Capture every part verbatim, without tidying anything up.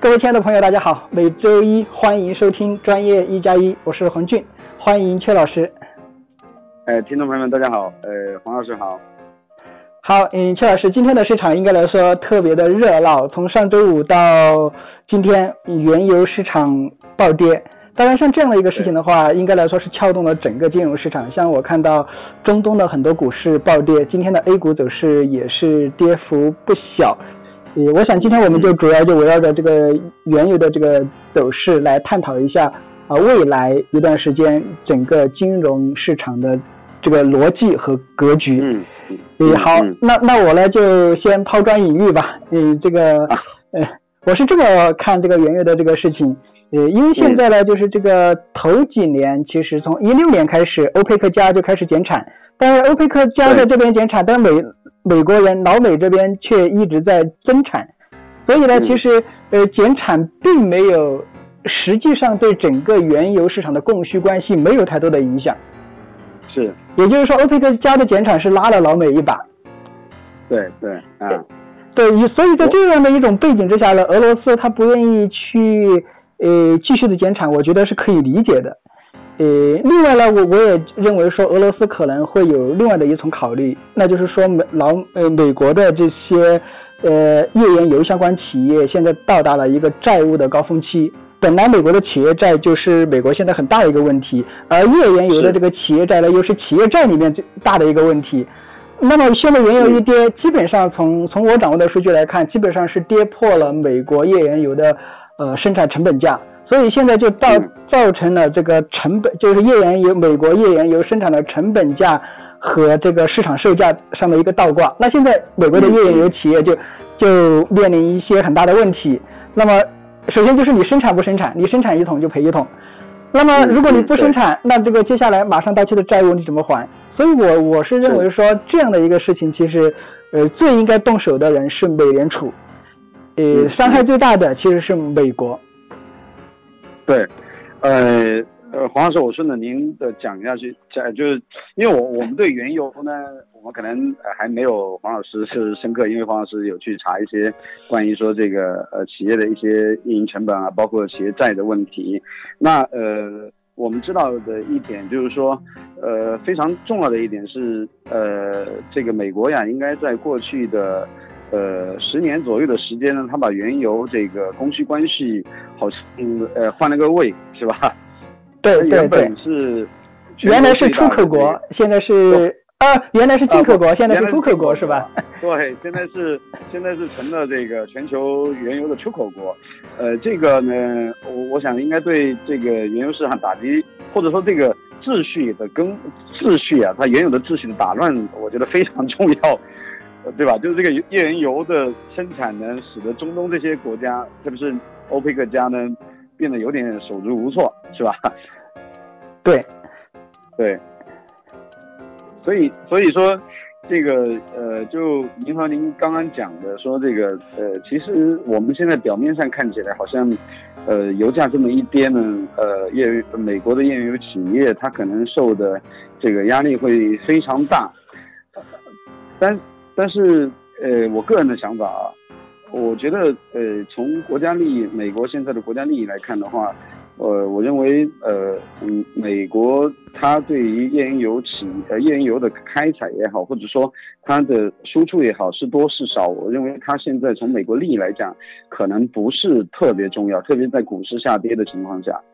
各位亲爱的朋友，大家好！每周一欢迎收听专业一加一，我是洪俊，欢迎阙老师。 呃，听众朋友们，大家好，呃，黄老师好。 好，嗯，阙老师，今天的市场应该来说特别的热闹，从上周五到今天，原油市场暴跌。当然，像这样的一个事情的话，应该来说是撬动了整个金融市场。像我看到中东的很多股市暴跌，今天的 A 股走势也是跌幅不小。呃，我想今天我们就主要就围绕着这个原油的这个走势来探讨一下啊、呃，未来一段时间整个金融市场的这个逻辑和格局。 嗯， 呃，好，那那我呢就先抛砖引玉吧。嗯，这个呃，我是这么看这个原油的这个事情。呃，因为现在呢，就是这个头几年，其实从一六年开始，欧佩克加就开始减产，但是欧佩克加在这边减产，但美美国人老美这边却一直在增产，所以呢，其实呃减产并没有实际上对整个原油市场的供需关系没有太多的影响。 是， 也就是说，欧佩克加的减产是拉了老美一把。 对对啊， 对，所以在这样的一种背景之下呢，俄罗斯他不愿意去。呃，继续的减产，我觉得是可以理解的。呃，另外呢，我我也认为说，俄罗斯可能会有另外的一层考虑，那就是说美老呃美国的这些呃页岩油相关企业现在到达了一个债务的高峰期。本来美国的企业债就是美国现在很大的一个问题，而页岩油的这个企业债呢，又是企业债里面最大的一个问题。那么现在原油一跌，基本上从从我掌握的数据来看，基本上是跌破了美国页岩油的。呃，生产成本价，所以现在就造造成了这个成本，就是页岩油，美国页岩油生产的成本价和这个市场售价上的一个倒挂。那现在美国的页岩油企业就就面临一些很大的问题。那么，首先就是你生产不生产，你生产一桶就赔一桶。那么如果你不生产，那这个接下来马上到期的债务你怎么还？所以我我是认为说这样的一个事情，其实呃最应该动手的人是美联储。呃，伤害最大的其实是美国。 对，呃呃，黄老师，我顺着您的讲下去，讲就是因为我我们对原油呢，我们可能还没有黄老师是深刻，因为黄老师有去查一些关于说这个呃企业的一些运营成本啊，包括企业债的问题。那呃，我们知道的一点就是说，呃，非常重要的一点是，呃，这个美国呀，应该在过去的。呃，十年左右的时间呢，他把原油这个供需关系好像呃换了个位，是吧？ 对对对， 原本是原来是出口国，现在是啊，原来是进口国，啊、现在是出口国，是吧？ 对，现在是现在是成了这个全球原油的出口国。呃，这个呢，我我想应该对这个原油市场打击，或者说这个秩序的跟秩序啊，它原有的秩序的打乱，我觉得非常重要。对吧？就是这个页岩油的生产呢，使得中东这些国家，特别是欧佩克加呢，变得有点手足无措，是吧？ 对， 对。所以，所以说，这个呃，就您和您刚刚讲的说，这个呃，其实我们现在表面上看起来好像，呃，油价这么一跌呢，呃，页美国的页岩油企业它可能受的这个压力会非常大，但。但是，呃，我个人的想法啊，我觉得，呃，从国家利益，美国现在的国家利益来看的话，呃，我认为，呃，嗯，美国它对于页岩油企，呃，页岩油的开采也好，或者说它的输出也好，是多是少，我认为它现在从美国利益来讲，可能不是特别重要，特别在股市下跌的情况下。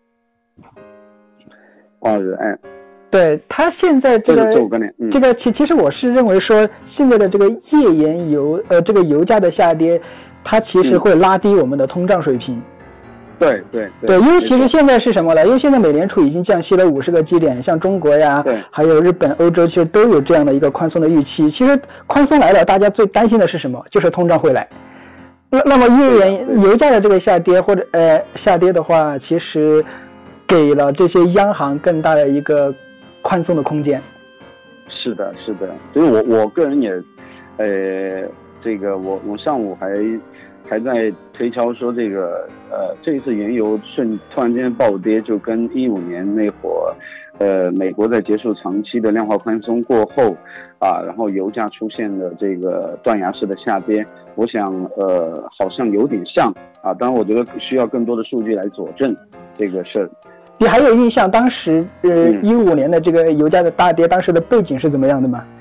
哇，哎。 对，他现在这个这个、嗯、 这个其其实我是认为说，现在的这个页岩油呃这个油价的下跌，它其实会拉低我们的通胀水平。 对对对, 对，因为其实现在是什么呢？因为现在美联储已经降息了五十个基点，像中国呀，还有日本、欧洲，其实都有这样的一个宽松的预期。其实宽松来了，大家最担心的是什么？就是通胀会来。那那么页岩油价的这个下跌或者呃下跌的话，其实给了这些央行更大的一个宽松的空间。 是的，是的，所以我我个人也，呃，这个我我上午还还在推敲说这个呃这一次原油瞬突然间暴跌，就跟一五年那会儿， 呃，美国在结束长期的量化宽松过后，啊，然后油价出现了这个断崖式的下跌，我想，呃，好像有点像啊。当然，我觉得需要更多的数据来佐证这个事儿。 你还有印象当时呃一五年的这个油价的大跌，当时的背景是怎么样的吗？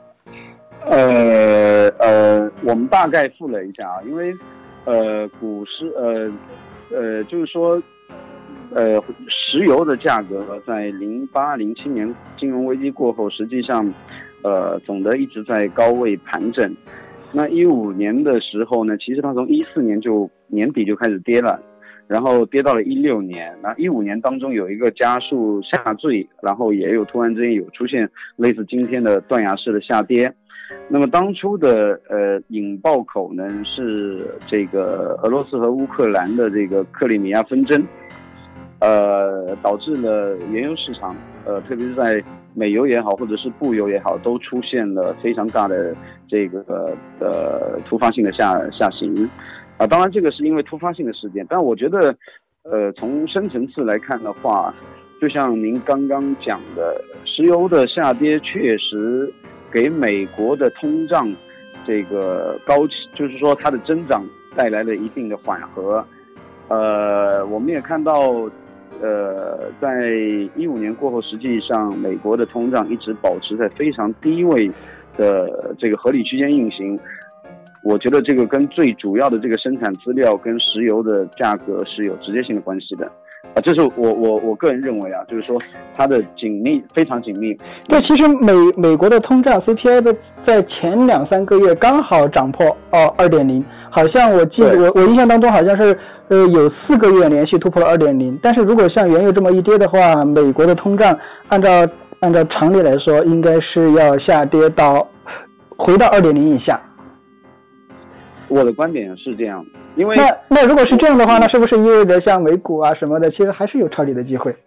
呃呃，我们大概复了一下啊，因为呃股市呃呃就是说呃石油的价格在零八零七年金融危机过后，实际上呃总的一直在高位盘整。那一五年的时候呢，其实它从一四年就年底就开始跌了。然后跌到了一六年，那一五年当中有一个加速下坠，然后也有突然之间有出现类似今天的断崖式的下跌。那么当初的呃引爆口呢是这个俄罗斯和乌克兰的这个克里米亚纷争，呃导致了原油市场呃特别是在美油也好或者是布油也好，都出现了非常大的这个呃突发性的下下行。啊，当然这个是因为突发性的事件，但我觉得，呃，从深层次来看的话，就像您刚刚讲的，石油的下跌确实给美国的通胀这个高，就是说它的增长带来了一定的缓和。呃，我们也看到，呃，在一五年过后，实际上美国的通胀一直保持在非常低位的这个合理区间运行。我觉得这个跟最主要的这个生产资料跟石油的价格是有直接性的关系的，啊，这是我我我个人认为啊，就是说它的紧密非常紧密。 对，其实美美国的通胀 C P I 的在前两三个月刚好涨破哦 二点零，好像我记得我我印象当中好像是呃有四个月连续突破了二点零，但是如果像原油这么一跌的话，美国的通胀按照按照常理来说，应该是要下跌到回到二点零以下。 我的观点是这样，因为那那如果是这样的话，那是不是意味着像美股啊什么的，其实还是有抄底的机会？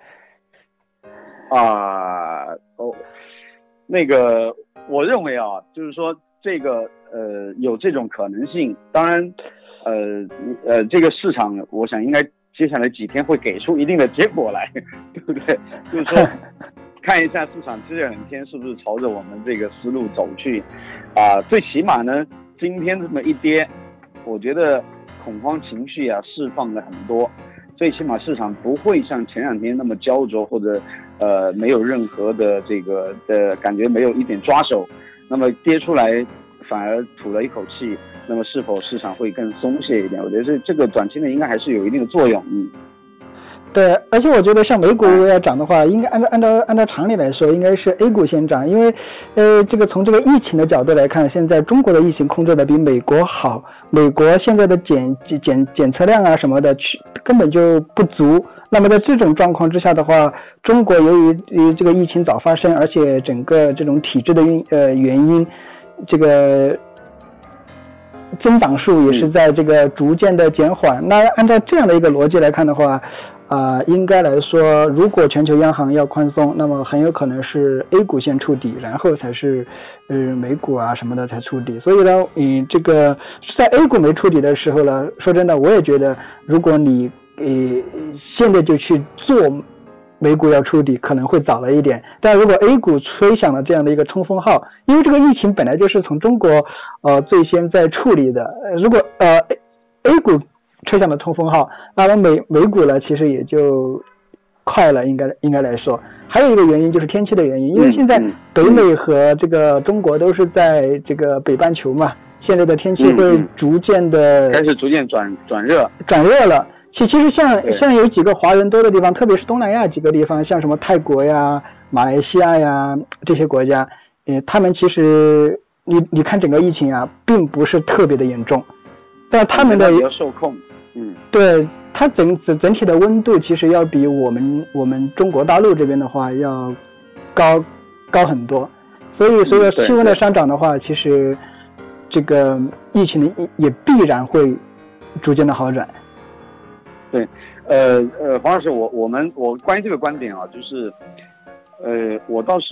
啊，哦，那个，我认为啊，就是说这个呃有这种可能性。当然，呃呃，这个市场我想应该接下来几天会给出一定的结果来，对不对？就是说看一下市场这两天是不是朝着我们这个思路走去啊，最起码呢。今天这么一跌，我觉得恐慌情绪啊释放了很多，最起码市场不会像前两天那么焦灼，或者呃没有任何的这个的感觉，没有一点抓手，那么跌出来反而吐了一口气，那么是否市场会更松懈一点？我觉得这这个短期内应该还是有一定的作用，嗯。 对，而且我觉得像美股要涨的话，应该按照按照按照常理来说，应该是 A 股先涨，因为，呃，这个从这个疫情的角度来看，现在中国的疫情控制的比美国好，美国现在的检检检测量啊什么的，根本就不足。那么在这种状况之下的话，中国由于于这个疫情早发生，而且整个这种体制的因呃原因，这个增长数也是在这个逐渐的减缓。那按照这样的一个逻辑来看的话，啊、呃，应该来说，如果全球央行要宽松，那么很有可能是 A 股先触底，然后才是呃美股啊什么的才触底。所以呢，你这个在 A 股没触底的时候呢，说真的，我也觉得，如果你呃现在就去做美股要触底，可能会早了一点。但如果 A 股吹响了这样的一个冲锋号，因为这个疫情本来就是从中国呃最先在处理的，如果呃 A 股吹响了冲锋号，那么美美股呢，其实也就快了，应该应该来说，还有一个原因就是天气的原因，因为现在北美和这个中国都是在这个北半球嘛，现在的天气会逐渐的、 嗯、开始逐渐转转热， 转热了。其其实像像有几个华人多的地方，特别是东南亚几个地方，像什么泰国呀、马来西亚呀这些国家，呃，他们其实你你看整个疫情啊，并不是特别的严重，但他们的比较受控。嗯， 对，它整整整体的温度其实要比我们我们中国大陆这边的话要高高很多，所以随着气温的上涨的话，其实这个疫情的也必然会逐渐的好转。 对，呃呃，黄老师，我我们我关于这个观点啊，就是，呃，我倒是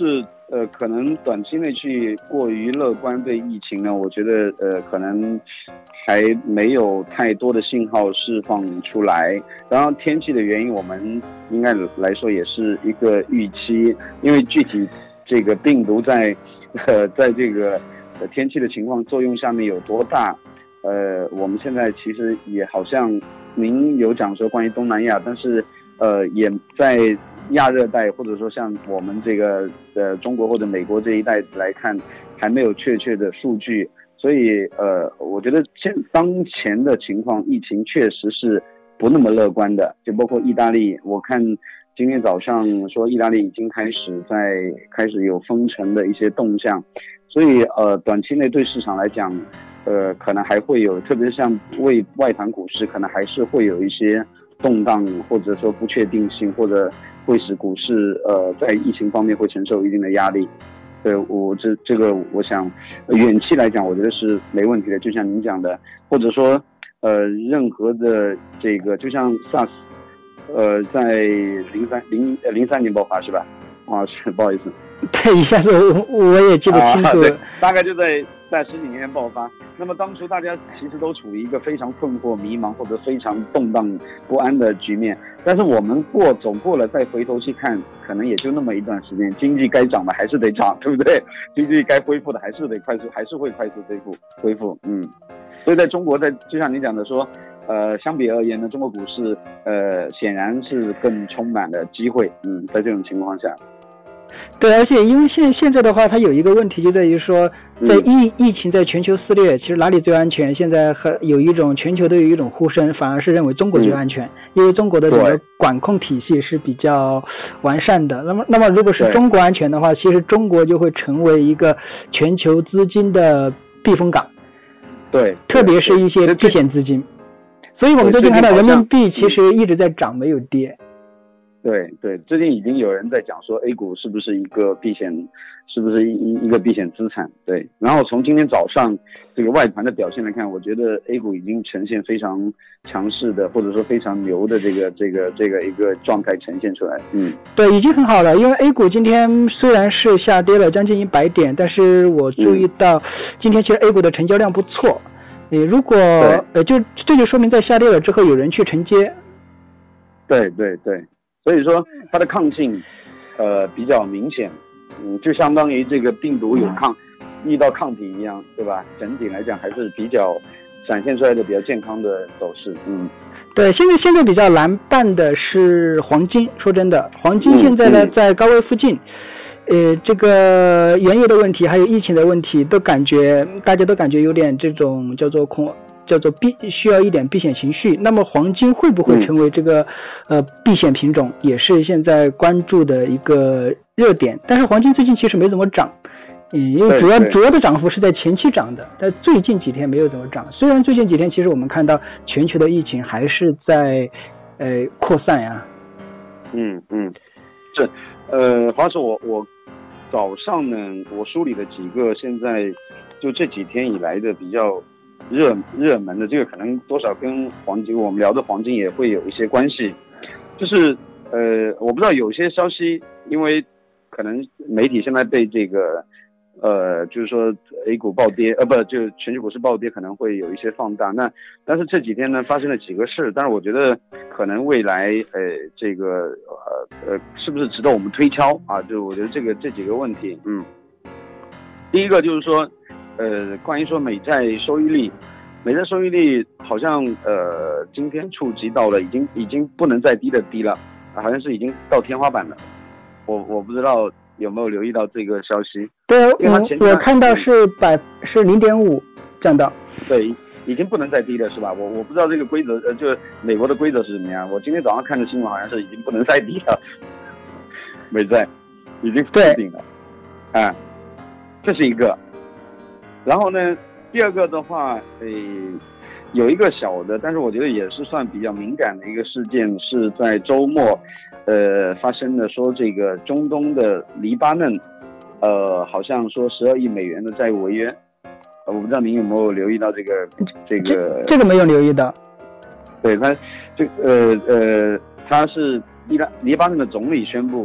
呃，可能短期内去过于乐观对疫情呢，我觉得呃，可能还没有太多的信号释放出来。当然，天气的原因，我们应该来说也是一个预期，因为具体这个病毒在呃在这个呃天气的情况作用下面有多大，呃，我们现在其实也好像您有讲说关于东南亚，但是呃也在亚热带或者说像我们这个呃中国或者美国这一带来看，还没有确切的数据，所以呃，我觉得现当前的情况，疫情确实是不那么乐观的。就包括意大利，我看今天早上说意大利已经开始在开始有封城的一些动向，所以呃，短期内对市场来讲，呃，可能还会有，特别是像为外盘股市，可能还是会有一些动荡，或者说不确定性，或者会使股市呃在疫情方面会承受一定的压力。对，我这这个我想远期来讲我觉得是没问题的，就像您讲的，或者说呃任何的这个就像 SARS 呃在零三零呃零三年爆发是吧？啊，是不好意思， 对，一下子我我也记得清楚、啊、 对，大概就在在十几年前爆发。那么当初大家其实都处于一个非常困惑迷茫或者非常动荡不安的局面，但是我们过走过了再回头去看，可能也就那么一段时间，经济该涨的还是得涨，对不对？经济该恢复的还是得快速，还是会快速恢复恢复。嗯，所以在中国，在就像你讲的说，呃，相比而言呢，中国股市呃显然是更充满了机会。嗯，在这种情况下。 对，而且因为现现在的话，它有一个问题就在于说，在疫、嗯、疫情在全球肆虐，其实哪里最安全？现在还有一种全球都有一种呼声，反而是认为中国最安全，嗯、因为中国的整个管控体系是比较完善的。那么，那么如果是中国安全的话，其实中国就会成为一个全球资金的避风港。 对， 特别是一些避险资金。所以我们最近看到人民币其实一直在涨，没有跌。 对对，最近已经有人在讲说 A 股是不是一个避险，是不是一一个避险资产？对，然后从今天早上这个外盘的表现来看，我觉得 A 股已经呈现非常强势的，或者说非常牛的这个这个这个一个状态呈现出来。嗯， 对，已经很好了。因为 A 股今天虽然是下跌了将近一百点，但是我注意到今天其实 A 股的成交量不错。你如果呃，就这就说明在下跌了之后有人去承接。 对对对。所以说它的抗性呃比较明显，嗯，就相当于这个病毒有抗遇到抗体一样，对吧？整体来讲还是比较展现出来的比较健康的走势。嗯， 对，现在现在比较难办的是黄金，说真的，黄金现在呢、嗯嗯、在高位附近，呃，这个原油的问题还有疫情的问题，都感觉大家都感觉有点这种叫做恐。叫做避需要一点避险情绪，那么黄金会不会成为这个、嗯、呃避险品种，也是现在关注的一个热点。但是黄金最近其实没怎么涨，嗯，因为主要主要的涨幅是在前期涨的，但最近几天没有怎么涨。虽然最近几天其实我们看到全球的疫情还是在呃扩散呀。 嗯嗯，这呃，黄老师，我我早上呢，我梳理了几个现在就这几天以来的比较。热热门的这个可能多少跟黄金，我们聊的黄金也会有一些关系，就是呃，我不知道有些消息，因为可能媒体现在被这个呃，就是说 A 股暴跌，呃，不，就全球股市暴跌可能会有一些放大。那但是这几天呢，发生了几个事，但是我觉得可能未来呃，这个呃呃，是不是值得我们推敲啊？就我觉得这个这几个问题，嗯，第一个就是说。呃，关于说美债收益率，美债收益率好像呃今天触及到了已经已经不能再低的低了，好像是已经到天花板了。我我不知道有没有留意到这个消息？ 对，我我看到是百是零点五降到。 对，已经不能再低了是吧？我我不知道这个规则，呃，就美国的规则是怎么样。我今天早上看的新闻好像是已经不能再低了，美债已经封顶了，啊，这是一个。然后呢，第二个的话，呃，有一个小的，但是我觉得也是算比较敏感的一个事件，是在周末，呃，发生的，说这个中东的黎巴嫩，呃，好像说十二亿美元的债务违约，呃，我不知道您有没有留意到这个这个？ 这个没有留意到。 对他，这呃呃，他是黎巴黎巴嫩的总理宣布，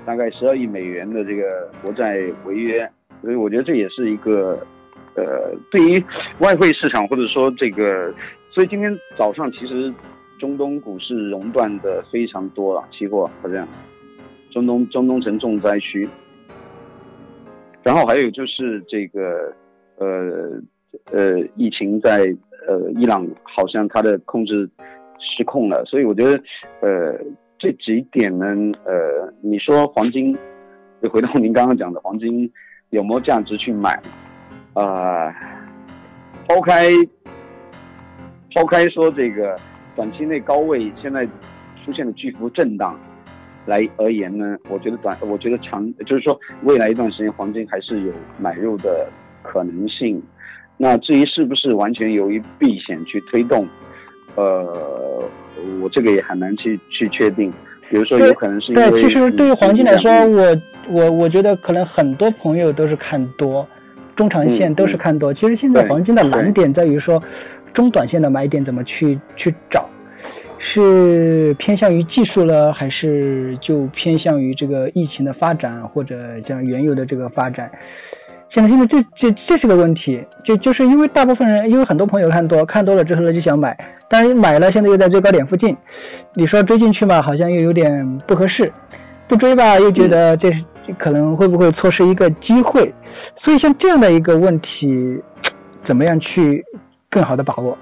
大概十二亿美元的这个国债违约，所以我觉得这也是一个呃，对于外汇市场或者说这个，所以今天早上其实中东股市熔断的非常多了，期货好像中东中东成重灾区。然后还有就是这个呃呃疫情在呃伊朗好像它的控制失控了，所以我觉得呃这几点呢，呃你说黄金，就回到您刚刚讲的黄金有没有价值去买？啊、呃，抛开抛开说这个短期内高位现在出现的巨幅震荡来而言呢，我觉得短，我觉得长，就是说未来一段时间黄金还是有买入的可能性。那至于是不是完全由于避险去推动，呃，我这个也很难去去确定。比如说，有可能是因为对，其实对于黄金来说，我我我觉得可能很多朋友都是看多，中长线都是看多。嗯、其实现在黄金的难点在于说，中短线的买点怎么去去找。是偏向于技术了，还是就偏向于这个疫情的发展，或者像原油的这个发展？现在现在这这这是个问题，就就是因为大部分人，因为很多朋友看多，看多了之后呢就想买，但是买了现在又在最高点附近，你说追进去嘛，好像又有点不合适；不追吧，又觉得这可能会不会错失一个机会。所以像这样的一个问题，怎么样去更好的把握？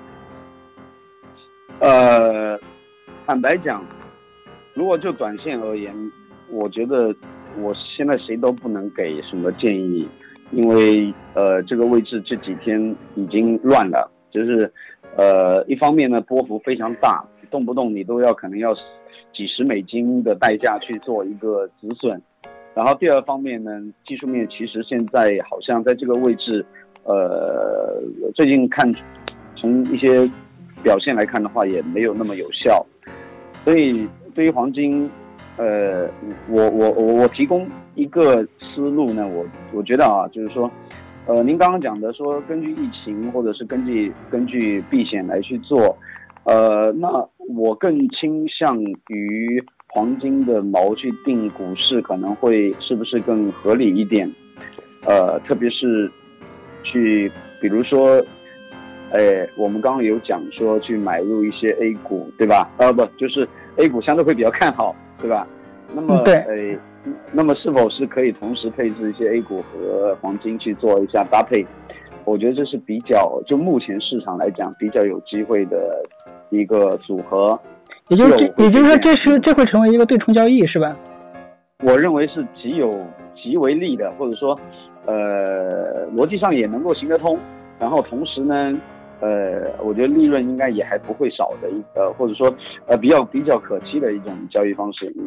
呃。坦白讲，如果就短线而言，我觉得我现在谁都不能给什么建议，因为呃这个位置这几天已经乱了，就是呃一方面呢波幅非常大，动不动你都要可能要几十美金的代价去做一个止损，然后第二方面呢，技术面其实现在好像在这个位置，呃最近看从一些表现来看的话，也没有那么有效。所以对于黄金，呃，我我我我提供一个思路呢，我我觉得啊，就是说，呃，您刚刚讲的说根据疫情或者是根据根据避险来去做，呃，那我更倾向于黄金的锚去定股市，可能会是不是更合理一点？呃，特别是去比如说。哎，我们刚刚有讲说去买入一些 A 股，对吧？呃，不，就是 A 股相对会比较看好，对吧？那么， 对， 哎，那么是否是可以同时配置一些 A 股和黄金去做一下搭配？我觉得这是比较，就目前市场来讲比较有机会的一个组合。 也就是，也就是说，这是这会成为一个对冲交易，是吧？ 我认为是极有极为利的，或者说，呃，逻辑上也能够行得通。然后同时呢。呃，我觉得利润应该也还不会少的一呃，或者说呃比较比较可期的一种交易方式。嗯，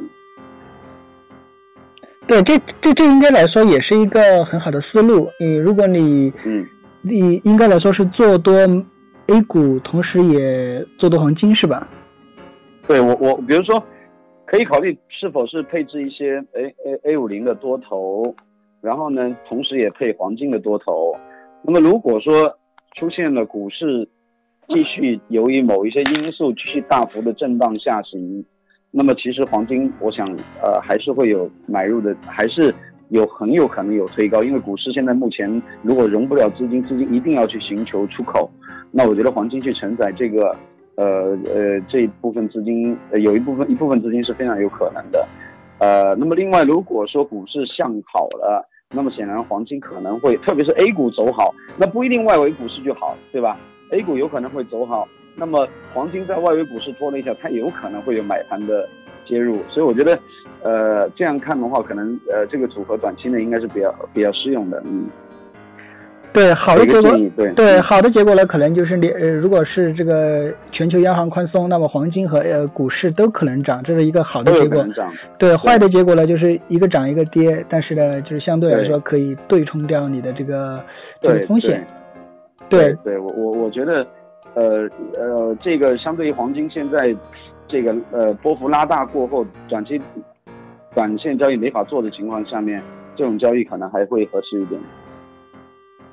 对，这这这应该来说也是一个很好的思路。嗯，如果你嗯你应该来说是做多 A 股，同时也做多黄金，是吧？ 对，我我比如说可以考虑是否是配置一些 A A A 五零的多头，然后呢，同时也配黄金的多头。那么如果说出现了股市继续由于某一些因素继续大幅的震荡下行，那么其实黄金我想呃还是会有买入的，还是有很有可能有推高，因为股市现在目前如果融不了资金，资金一定要去寻求出口，那我觉得黄金去承载这个呃呃这一部分资金，呃有一部分一部分资金是非常有可能的。呃那么另外如果说股市向好了，那么显然黄金可能会，特别是 A 股走好，那不一定外围股市就好，对吧？ A 股有可能会走好，那么黄金在外围股市拖了一下，它也有可能会有买盘的介入，所以我觉得呃这样看的话，可能呃这个组合短期内应该是比较比较适用的。嗯， 对，好的结果， 对对好的结果呢，可能就是你呃，如果是这个全球央行宽松，那么黄金和呃股市都可能涨，这是一个好的结果。对，坏的结果呢，就是一个涨一个跌，但是呢，就是相对来说可以对冲掉你的这个这个风险。 对 对, 对，我我我觉得，呃呃，这个相对于黄金现在这个呃波幅拉大过后，短期短线交易没法做的情况下面，这种交易可能还会合适一点。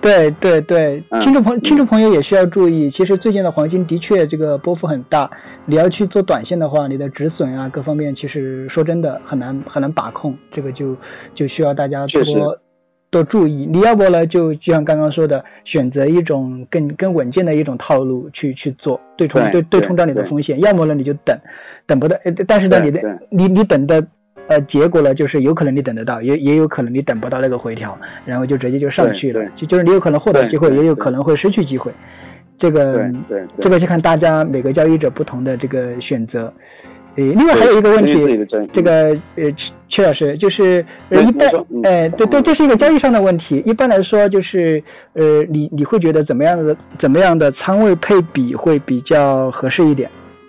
对对对，听众朋听众朋友也需要注意，其实最近的黄金的确这个波幅很大，你要去做短线的话，你的止损啊各方面其实说真的很难很难把控，这个就就需要大家多多注意。你要不呢就就像刚刚说的，选择一种更更稳健的一种套路去去做对冲对对冲到你的风险，要么呢你就等等不到，但是呢你的你你等的。呃，结果呢，就是有可能你等得到，也也有可能你等不到那个回调，然后就直接就上去了，就就是你有可能获得机会，也有可能会失去机会。这个对对这个就看大家每个交易者不同的这个选择。呃，另外还有一个问题，这个呃，邱老师就是呃一般，呃，对对，这是一个交易上的问题。一般来说，就是呃，你你会觉得怎么样的怎么样的仓位配比会比较合适一点？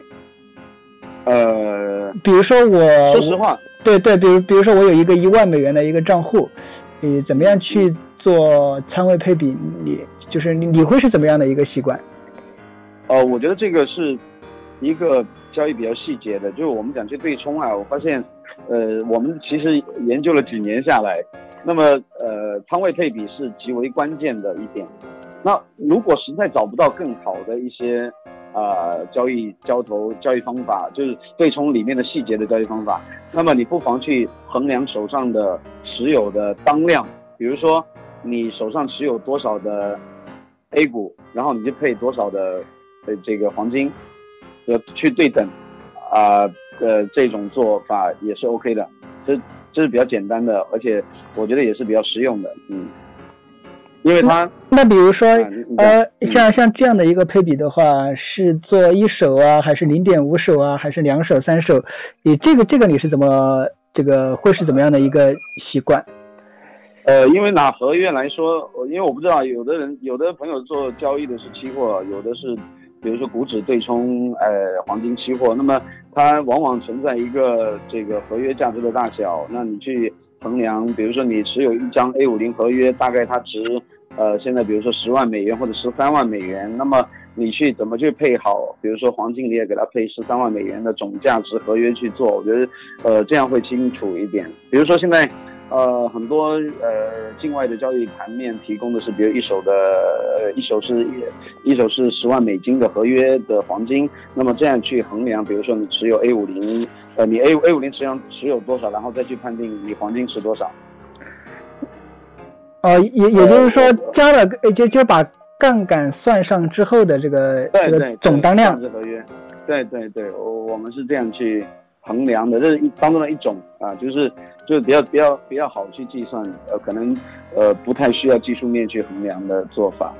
呃， 比如说我， 说实话。 对对，比如比如说我有一个一万美元的一个账户，你怎么样去做仓位配比？你就是你你会是怎么样的一个习惯？ 呃，我觉得这个是一个交易比较细节的，就是我们讲去对冲啊，我发现，呃，我们其实研究了几年下来，那么呃，仓位配比是极为关键的一点。那如果实在找不到更好的一些呃交易交投交易方法，就是对冲里面的细节的交易方法，那么你不妨去衡量手上的持有的当量，比如说你手上持有多少的 A 股，然后你就配多少的呃这个黄金，呃去对等啊 呃, 呃这种做法也是 OK 的，这这是比较简单的，而且我觉得也是比较实用的，嗯。因为它那比如说、嗯、呃像像这样的一个配比的话，是做一手啊，还是 零点五 手啊，还是两手三手？你这个这个你是怎么这个会是怎么样的一个习惯？ 呃，因为拿合约来说，因为我不知道有的人有的朋友做交易的是期货，有的是比如说股指对冲呃黄金期货，那么它往往存在一个这个合约价值的大小，那你去衡量，比如说你持有一张 A 五十 合约，大概它值呃现在比如说十万美元或者十三万美元，那么你去怎么去配好，比如说黄金你也给它配十三万美元的总价值合约去做，我觉得呃这样会清楚一点。比如说现在呃很多呃境外的交易盘面提供的是，比如一手的呃一手是一一手是十万美金的合约的黄金，那么这样去衡量，比如说你持有 A 五十，呃你 A A 五十持有持有多少，然后再去判定你黄金持多少。 哦，也也就是说加了就就把杠杆算上之后的这个对对总当量合约，对对对，我我们是这样去衡量的，这是一当中的一种啊，就是就是比较比较比较好去计算，呃，可能呃不太需要技术面去衡量的做法。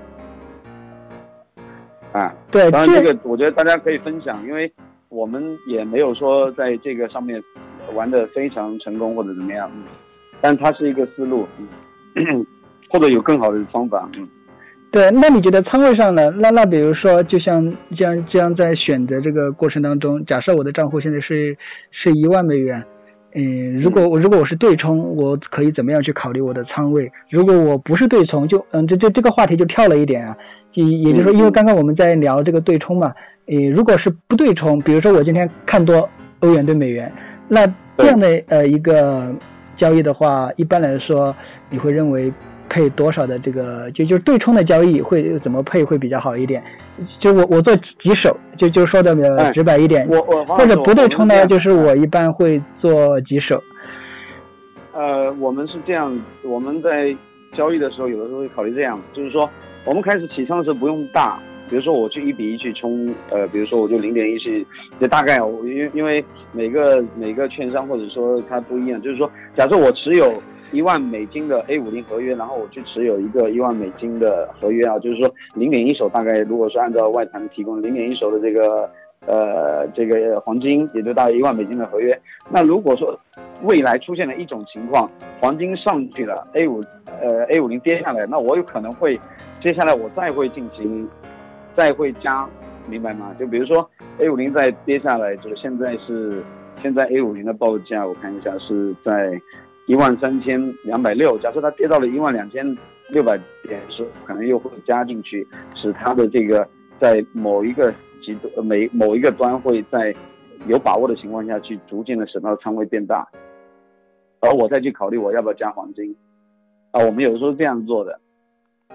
啊， 对， 当然这个我觉得大家可以分享，因为我们也没有说在这个上面玩得非常成功或者怎么样，嗯，但它是一个思路，嗯，或者有更好的方法，嗯。 对，那你觉得仓位上呢？那那比如说，就像这样这样在选择这个过程当中，假设我的账户现在是是一万美元，嗯，如果我如果我是对冲，我可以怎么样去考虑我的仓位？如果我不是对冲，就嗯，这这这个话题就跳了一点啊，也也就是说，因为刚刚我们在聊这个对冲嘛，呃，如果是不对冲，比如说我今天看多欧元对美元，那这样的呃一个交易的话，一般来说，你会认为配多少的这个就就对冲的交易会怎么配会比较好一点？就我我做几手，就就说的呃直白一点， 我我或者不对冲呢，就是我一般会做几手。 呃，我们是这样，我们在交易的时候，有的时候会考虑这样，就是说我们开始起仓的时候不用大，比如说我去一比一去冲，呃，比如说我就零点一去，就大概我因因为每个每个券商或者说它不一样，就是说假设我持有一万美金的 A 五十 合约，然后我去持有一个一万美金的合约啊，就是说零点一手，大概如果说按照外盘提供零点一手的这个呃这个黄金，也就大概一万美金的合约。那如果说未来出现了一种情况，黄金上去了 A 五呃 A 五十 跌下来，那我有可能会接下来我再会进行再会加，明白吗？就比如说 A 五十 再跌下来，就是现在是现在 A 五十 的报价，我看一下是在一万三千两百六，假设它跌到了一万两千六百点时，可能又会加进去，使它的这个在某一个极端、每某一个端会在有把握的情况下去逐渐的使它的仓位变大，而我再去考虑我要不要加黄金啊，我们有时候是这样做的。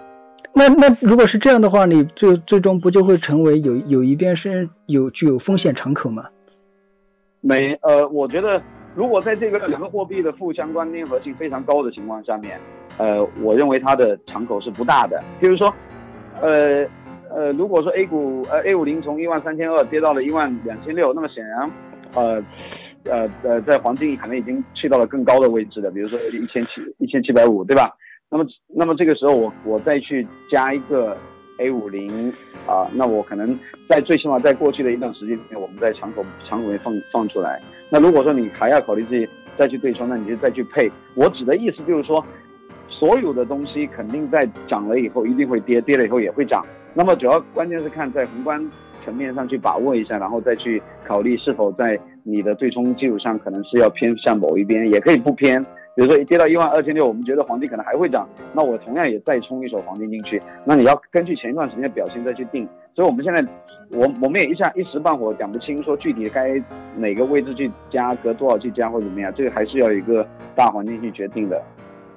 那那如果是这样的话，你最最终不就会成为有有一边是有具有风险敞口吗？ 没呃，我觉得如果在这个两个货币的负相关粘合性非常高的情况下面，呃，我认为它的敞口是不大的。比如说，呃呃，如果说 A 股呃 A 五零从一万三千二跌到了一万两千六，那么显然，呃呃呃，在黄金可能已经去到了更高的位置的，比如说一千七一千七百五，对吧？那么那么这个时候我我再去加一个 A 五零啊，那我可能在最起码在过去的一段时间里面，我们在敞口敞口内放放出来。那如果说你还要考虑自己再去对冲，那你就再去配。我指的意思就是说，所有的东西肯定在涨了以后一定会跌，跌了以后也会涨。那么主要关键是看在宏观层面上去把握一下，然后再去考虑是否在你的对冲基础上可能是要偏向某一边，也可以不偏。比如说跌到一万二千六，我们觉得黄金可能还会涨，那我同样也再冲一手黄金进去。那你要根据前一段时间的表现再去定。所以我们现在，我我们也一下一时半会讲不清，说具体该哪个位置去加，隔多少去加或怎么样，这个还是要有一个大环境去决定的。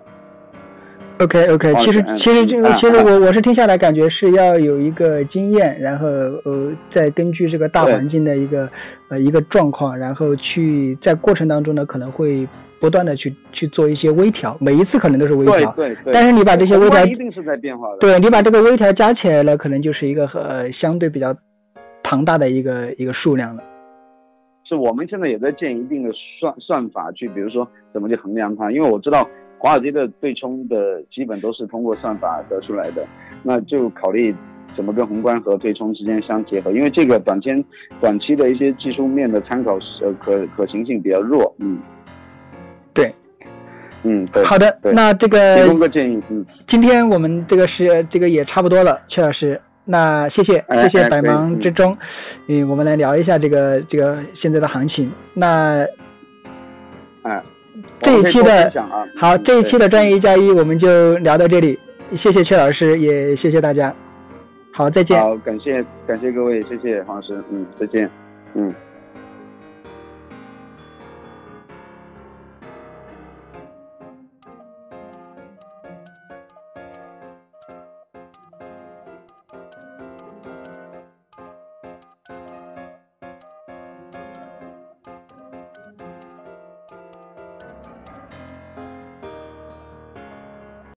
OK OK， 其实其实这个其实我我是听下来感觉是要有一个经验，然后呃再根据这个大环境的一个呃一个状况，然后去在过程当中呢可能会不断的去去做一些微调，每一次可能都是微调， 对对对。 但是你把这些微调一定是在变化的。 对，你把这个微调加起来了，可能就是一个呃相对比较庞大的一个一个数量了。 是我们现在也在建一定的算算法去，比如说怎么去衡量它，因为我知道华尔街的对冲的基本都是通过算法得出来的，那就考虑怎么跟宏观和对冲之间相结合，因为这个短期短期的一些技术面的参考呃可可行性比较弱，嗯， 对， 嗯，对， 好的，那这个提供个建议，嗯， 今天我们这个是这个也差不多了，阙老师，那谢谢谢谢百忙之中，嗯，我们来聊一下这个这个现在的行情，那， 哎。 这一期的啊、 好，这一期的专业一加一我们就聊到这里，谢谢阙老师，也谢谢大家，好，再见。 好，感谢感谢各位，谢谢黄老师，嗯，再见，嗯。